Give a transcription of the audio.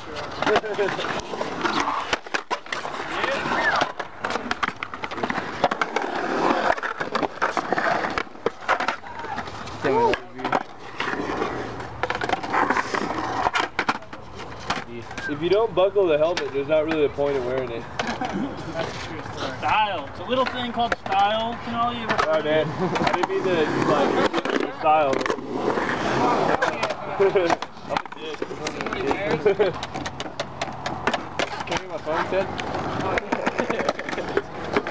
If you don't buckle the helmet, there's not really a point in wearing it. That's a true story. Style. It's a little thing called style. You know, you ever Alright, man. I didn't mean to, like, your style. I'm a dick. Can you hear my phone, Ted?